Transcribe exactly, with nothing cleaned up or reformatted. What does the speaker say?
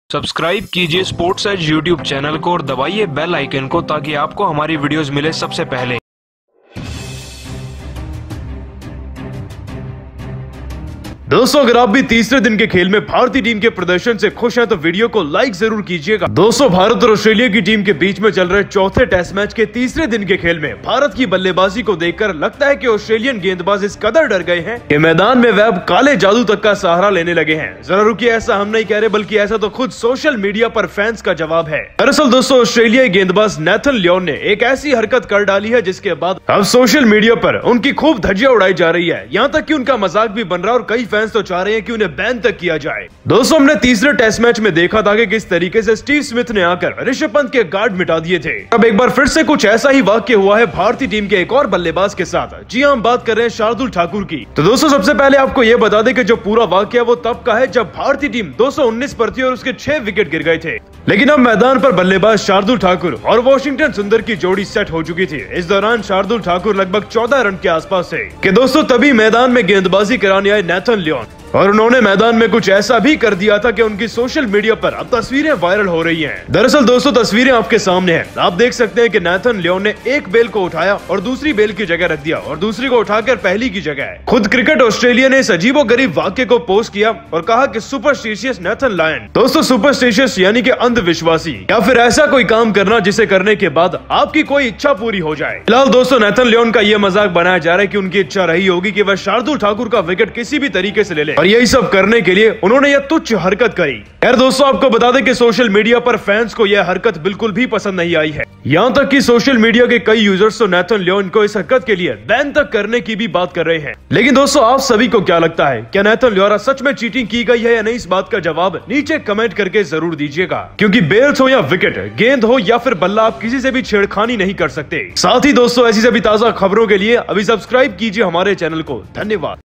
Subscribe कीजिए sports as YouTube channel को और दबाइए बेल आइकन को ताकि आपको हमारी वीडियोस मिले सबसे पहले। दोस्तों, अगर आप भी तीसरे दिन के खेल में भारतीय टीम के प्रदर्शन से खुश हैं तो वीडियो को लाइक जरूर कीजिएगा। दोस्तों, भारत और ऑस्ट्रेलिया की टीम के बीच में चल रहे चौथे टेस्ट मैच के तीसरे दिन के खेल में भारत की बल्लेबाजी को देखकर लगता है कि ऑस्ट्रेलियन गेंदबाज इस कदर डर गए हैं कि मैदान में वह अब काले जादू तक का सहारा लेने लगे हैं। जरा रुकिए, ऐसा हम नहीं कह रहे बल्कि ऐसा तो खुद सोशल मीडिया पर फैंस का जवाब है। दरअसल दोस्तों, ऑस्ट्रेलियाई गेंदबाज नेथन लियोन ने एक ऐसी हरकत कर डाली है जिसके बाद अब सोशल मीडिया पर उनकी खूब धज्जियां उड़ाई जा रही है। यहाँ तक कि उनका मजाक भी बन रहा है और कई फैंस तो चाह रहे हैं कि उन्हें बैन तक किया जाए। दोस्तों, हमने तीसरे टेस्ट मैच में देखा था कि किस तरीके से स्टीव स्मिथ ने आकर ऋषभ पंत के गार्ड मिटा दिए थे। अब एक बार फिर से कुछ ऐसा ही वाकया हुआ है भारतीय टीम के एक और बल्लेबाज के साथ। जी हां, हम बात कर रहे हैं शार्दुल ठाकुर की। तो दोस्तों, सबसे पहले आपको यह बता दें कि जो पूरा वाकया वो तब का है जब भारतीय टीम दो सौ उन्नीस पर थी और उसके छह विकेट गिर गए थे। लेकिन अब मैदान पर बल्लेबाज शार्दुल ठाकुर और वॉशिंगटन सुंदर की जोड़ी सेट हो चुकी थी। इस दौरान शार्दुल ठाकुर लगभग चौदह रन के आसपास थे कि दोस्तों तभी मैदान में गेंदबाजी कराने आए नेथन लियोन और उन्होंने मैदान में कुछ ऐसा भी कर दिया था कि उनकी सोशल मीडिया पर अब तस्वीरें वायरल हो रही हैं। दरअसल दोस्तों, तस्वीरें आपके सामने हैं। आप देख सकते हैं कि नेथन लियोन ने एक बेल को उठाया और दूसरी बेल की जगह रख दिया और दूसरी को उठाकर पहली की जगह। खुद क्रिकेट ऑस्ट्रेलिया ने इस अजीबोगरीब वाक्य को पोस्ट किया और कहा कि सुपरस्टिशियस नेथन लायन। दोस्तों, सुपरस्टिशियस यानी कि अंधविश्वासी या फिर ऐसा कोई काम करना जिसे करने के बाद आपकी कोई इच्छा पूरी हो जाए। फिलहाल दोस्तों, नेथन लियोन का यह मजाक बनाया जा रहा है कि उनकी इच्छा रही होगी कि वह शार्दुल ठाकुर का विकेट किसी भी तरीके से ले ले और यही सब करने के लिए उन्होंने यह तुच्छ हरकत करी। यार दोस्तों, आपको बता दें कि सोशल मीडिया पर फैंस को यह हरकत बिल्कुल भी पसंद नहीं आई है। यहाँ तक कि सोशल मीडिया के कई यूजर्स तो नेथन लियोन को इस हरकत के लिए बैन तक करने की भी बात कर रहे हैं। लेकिन दोस्तों, आप सभी को क्या लगता है, क्या नेथन लियोन सच में चीटिंग की गई है या नहीं? इस बात का जवाब नीचे कमेंट करके जरूर दीजिएगा, क्योंकि बेल्स हो या विकेट, गेंद हो या फिर बल्ला, आप किसी से भी छेड़खानी नहीं कर सकते। साथ ही दोस्तों, ऐसी सभी ताजा खबरों के लिए अभी सब्सक्राइब कीजिए हमारे चैनल को। धन्यवाद।